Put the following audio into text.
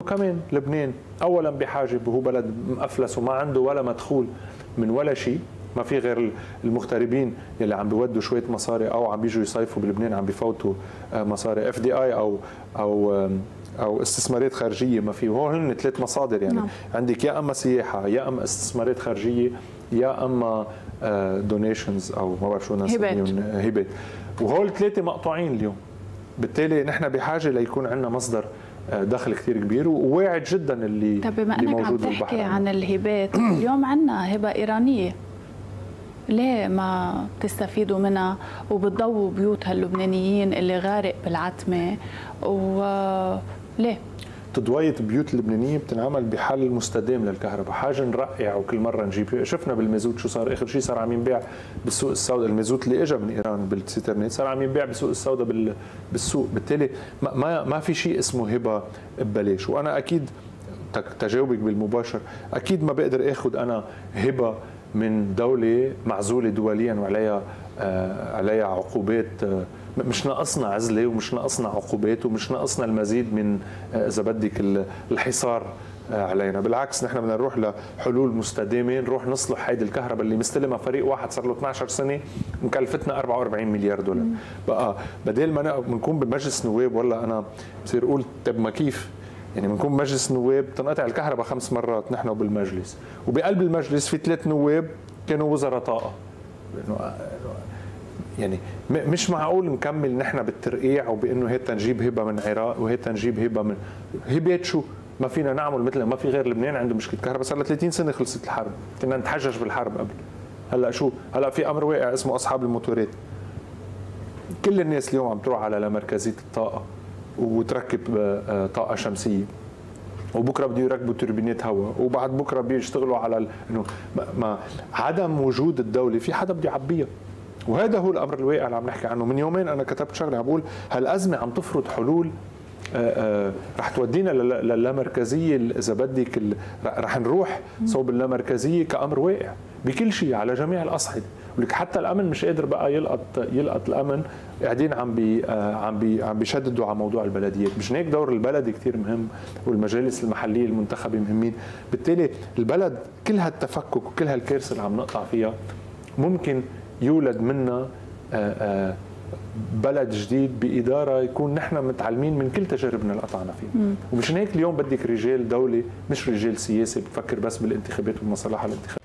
كمان لبنان اولا بحاجه، وهو بلد مأفلس وما عنده ولا مدخول من ولا شيء، ما في غير المغتربين يلي عم بيودوا شويه مصاري او عم بيجوا يصيفوا بلبنان عم بفوتوا مصاري FDI او استثمارات خارجيه. ما في، وهون هن ثلاث مصادر يعني. عندك يا اما سياحه، يا اما استثمارات خارجيه، يا اما دونيشنز او ما بعرف شو نسميهم، هبات. وهول ثلاثه مقطوعين اليوم. بالتالي نحن بحاجه ليكون عندنا مصدر دخل كثير كبير وواعد جدا اللي طيب بما انك عم تحكي عن الهبات، اليوم عندنا هبه ايرانيه، ليه ما بتستفيدوا منها وبتضووا بيوت هاللبنانيين اللي غارق بالعتمه؟ وليه؟ تضوية بيوت اللبنانية بتنعمل بحل مستدام للكهرباء، حاجة نرقع وكل مرة نجيب. شفنا بالمازوت شو صار آخر شيء، صار عم ينباع بالسوق السوداء، المازوت اللي اجى من إيران بالسيترنت صار عم ينباع بالسوق السوداء بالسوق. بالتالي ما في شيء اسمه هبة ببلاش. وأنا أكيد تجاوبك بالمباشر، أكيد ما بقدر آخذ أنا هبة من دولة معزولة دوليا وعليها عقوبات. مش ناقصنا عزله ومش ناقصنا عقوبات ومش ناقصنا المزيد من اذا بدك الحصار علينا. بالعكس نحن بدنا نروح لحلول مستدامه، نروح نصلح هيدي الكهرباء اللي مستلمها فريق واحد صار له 12 سنه مكلفتنا 44 مليار دولار. بقى بدل ما بنكون بمجلس نواب، والله انا بصير اقول طب ما كيف يعني بنكون بمجلس نواب تنقطع الكهرباء 5 مرات نحن بالمجلس، وبقلب المجلس في 3 نواب كانوا وزراء طاقه. يعني مش معقول نكمل نحن بالترقيع وبانه هيك نجيب هبه من العراق وهيك نجيب هبه من هبات. شو ما فينا نعمل مثل ما في غير لبنان عنده مشكله كهرباء، صار لها 30 سنه خلصت الحرب، كنا نتحجج بالحرب قبل. هلا شو؟ هلا في امر واقع اسمه اصحاب الموتورات. كل الناس اليوم عم تروح على مركزيه الطاقه وتركب طاقه شمسيه، وبكره بده يركبوا توربينات هواء، وبعد بكره بيشتغلوا على انه ما عدم وجود الدوله في حدا بده يعبيها. وهذا هو الامر الواقع اللي عم نحكي عنه. من يومين انا كتبت شغله عم بقول هالازمه عم تفرض حلول رح تودينا للامركزيه، اذا بدك رح نروح صوب اللامركزيه كامر واقع بكل شيء على جميع الاصعده. ولك حتى الامن مش قادر بقى يلقط الامن، قاعدين عم بيشددوا على موضوع البلديات. مش هيك دور البلدي كثير مهم والمجالس المحليه المنتخبه مهمين. بالتالي البلد كل هالتفكك وكل هالكارثه اللي عم نقطع فيها ممكن يولد منا بلد جديد بإدارة يكون نحن متعلمين من كل تجاربنا اللي قطعنا فيها. ومشان هيك اليوم بدك رجال دولة مش رجال سياسي بفكر بس بالانتخابات والمصالح الانتخابية.